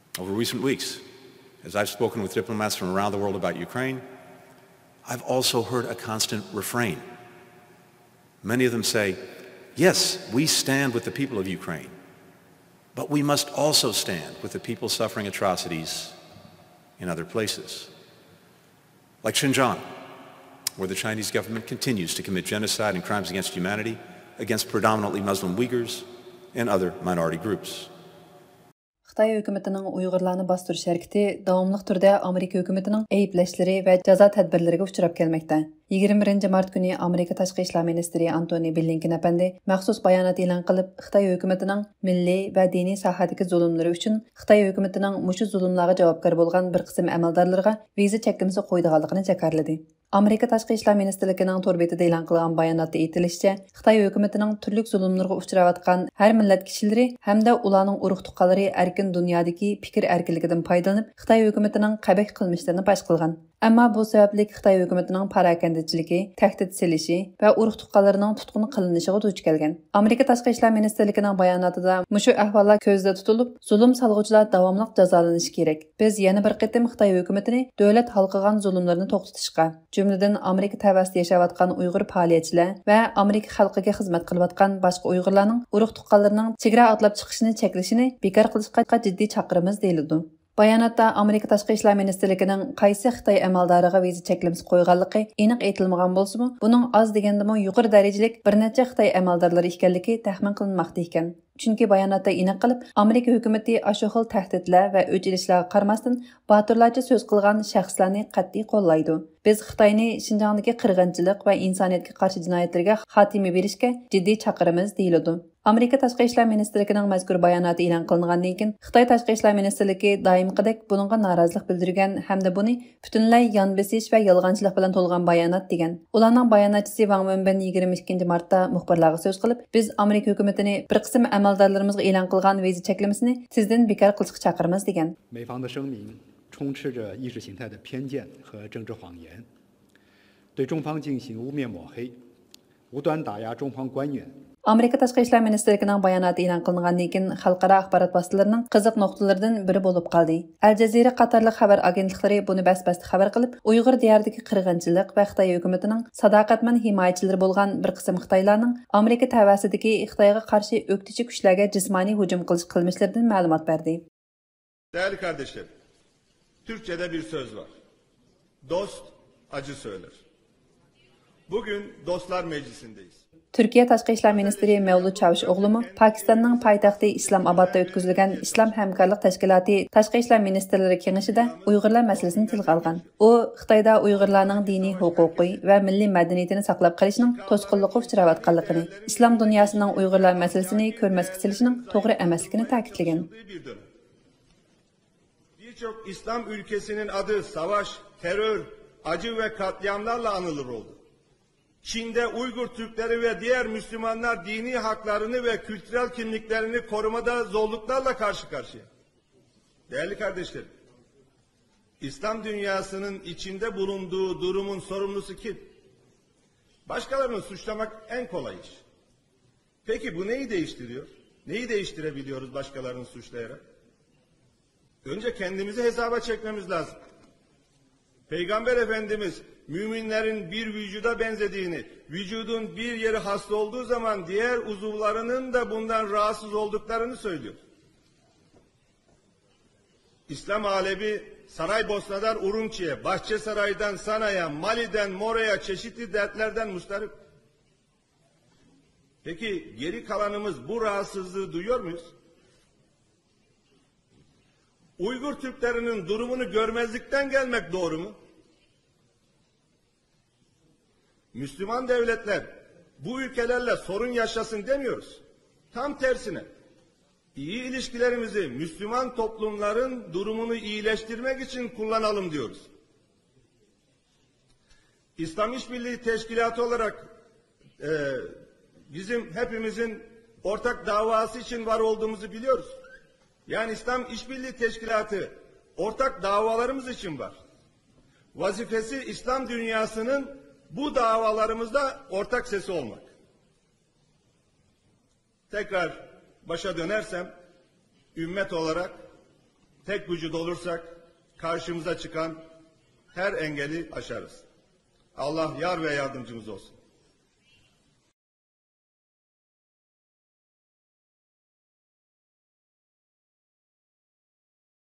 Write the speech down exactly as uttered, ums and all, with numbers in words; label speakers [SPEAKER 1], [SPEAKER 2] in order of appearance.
[SPEAKER 1] Over recent weeks, as I've spoken with diplomats from around the world about Ukraine, I've also heard a constant refrain. Many of them say, yes, we stand with the people of Ukraine, but we must also stand with the people suffering atrocities in other places, like Xinjiang, where the Chinese government continues to commit genocide and crimes against humanity against predominantly Muslim Uyghurs and other minority groups.
[SPEAKER 2] Xitay hökumətinin Uyğurlarını bastırış hərəkəti davamlıq türdə Amerika hökumətinin ayıpləşləri və cəza tədbirlərinə uçurab gəlməkdə. yigirma birinchi mart günü Amerika Tashqi ishlar ministri Antony Blinken əpəndi məxsus bayanat elan qılıb Xitay hökumətinin milli və dini sahədəki zulmləri üçün Xitay hökumətinin muşu zulmlarga javobgar bolğan bir qism əməldarlarına viza çəkilməsi qoyduğanlığını cəkarladı. Amerika Tashqi ishlar ministrligining to'r betida e'lon qilgan bayonotda aytilishicha, Xitoy hukumatining turli zulmlarga uchrayotgan har millat kishilari hamda ularning urug' tuqqanlari erkin dunyodagi fikr erkinligidan foydalanib, Xitoy hukumatining qabih qilmishlarini bash qilgan. Ammo bu sababli Xitoy hukumatining parakandachiligi, tahdid selishi va urug' tuqqanlarining tutqun qilinishiga duch kelgan. Amerika Tashqi ishlar ministrligining bayonotida mushu ahvollar ko'zda tutilib, zulm salg'uvchilar davomli jazolanishi kerak. Biz yana bir qatim Xitoy hukumatini davlat halqigan zulmlarni to'xtatishga, jumladan Amerika tavasida yashayotgan Uyg'ur faoliyatchilar va Amerika xalqiga xizmat qilayotgan boshqa Uyg'urlarning urug' tuqqanlarining chegara atlab chiqishini cheklashini bekor qilishga jiddiy chaqiramiz deyildi. Bayonotda Amerika Tashqi ishlar ministrligining qaysi Xitoy amaldoriga viza cheklimasi qo'yganligi aniq aytilmagan bo'lsa-mu, buning oz degandimi yuqori darajalik bir necha Xitoy amaldorlari ekanligi taxmin qilinmoqda ekan. Chunki bayonotda aniq qilib, Amerika hukumatı ashu xil tahdidlar va o'chirishlarga qaramasdan baturlarcha so'z qilgan shaxslarni qat'iy qo'llaydi. Biz Xitoyni Xinjiangdagi qirg'inchilik va insoniyatga qarshi jinoyatlarga xotima berishga jiddiy chaqiramiz deyiladi. Amerika Tashqi ishlar ministrligining mazkur bayonoti e'lon qilingandan keyin Xitoy Tashqi ishlar ministrligi doimgidek buningga norozilik bildirgan hamda buni butunlay yon besish va yolg'onchilik bilan to'lgan bayonot degan. Ularning bayonotchisi Wang Wenbin yigirma ikkinchi martda muxbirlarga so'z qilib, biz Amerika hukumatini bir qism amaldorlarimizga e'lon qilgan viza cheklamasini sizdan bekor qilishga chaqiramiz degan.
[SPEAKER 3] 美方的声明充斥着意识形态的偏见和政治谎言，对中方进行污蔑抹黑，无端打压中方官员。
[SPEAKER 2] Amerika Tashqi ishlar ministrligining bayonoti e'lon qilingandan keyin xalqaro axborot vositalarining qiziq nuqtalaridan biri bo'lib qoldi. Al Jazeera qatorli xabar agentliklari buni bas-bas xabar qilib, Uyg'ur diyoridagi qirg'inchilik va Xitoy hukumatining sadoqatman himoyachilari bo'lgan bir qism Xitoylarning Amerika tavasidagi Xitoyga qarshi o'qitichi kuchlarga jismoniy hujum qilish qilmishlaridan ma'lumot berdi.
[SPEAKER 4] Değerli kardeşlerim, Türkçe'de bir söz var. Dost acı söyler. Bugün Dostlar Meclisi'ndeyiz.
[SPEAKER 2] Türkiye Tashqi ishlar ministri Mevlut Çavuşoğlu Pakistanning poytaxti Islomobodda o'tkazilgan Islom hamkorlik tashkiloti Tashqi ishlar ministrlari kengashida Uyg'urlar masalasini tilga olgan. U Xitoyda Uyg'urlarning diniy huquqi va milliy madaniyatini saqlab qolishining to'sqinlikka uchrayotganligini, islom dunyosining Uyg'urlar masalasini ko'rmasga silishining to'g'ri emasligini ta'kidlagan.
[SPEAKER 4] Birçok İslam ülkesinin adı savaş, terör, acı ve katliamlarla anılır oldu. Çin'de Uygur Türkleri ve diğer Müslümanlar dini haklarını ve kültürel kimliklerini korumada zorluklarla karşı karşıya. Değerli kardeşlerim, İslam dünyasının içinde bulunduğu durumun sorumlusu kim? Başkalarını suçlamak en kolay iş. Peki bu neyi değiştiriyor? Neyi değiştirebiliyoruz başkalarını suçlayarak? Önce kendimizi hesaba çekmemiz lazım. Peygamber Efendimiz müminlerin bir vücuda benzediğini, vücudun bir yeri hasta olduğu zaman diğer uzuvlarının da bundan rahatsız olduklarını söylüyor. İslam alemi Saraybosna'dan Urumçi'ye, Bahçesaray'dan Sana'ya, Mali'den Mora'ya çeşitli dertlerden mustarip. Peki geri kalanımız bu rahatsızlığı duyuyor muyuz? Uygur Türklerinin durumunu görmezlikten gelmek doğru mu? Müslüman devletler bu ülkelerle sorun yaşasın demiyoruz. Tam tersine iyi ilişkilerimizi Müslüman toplumların durumunu iyileştirmek için kullanalım diyoruz. İslam İşbirliği Teşkilatı olarak e, bizim hepimizin ortak davası için var olduğumuzu biliyoruz. Yani İslam İşbirliği Teşkilatı ortak davalarımız için var. Vazifesi İslam dünyasının bu davalarımızda ortak sesi olmak. Tekrar başa dönersem, ümmet olarak tek vücut olursak karşımıza çıkan her engeli aşarız. Allah yar ve yardımcımız olsun.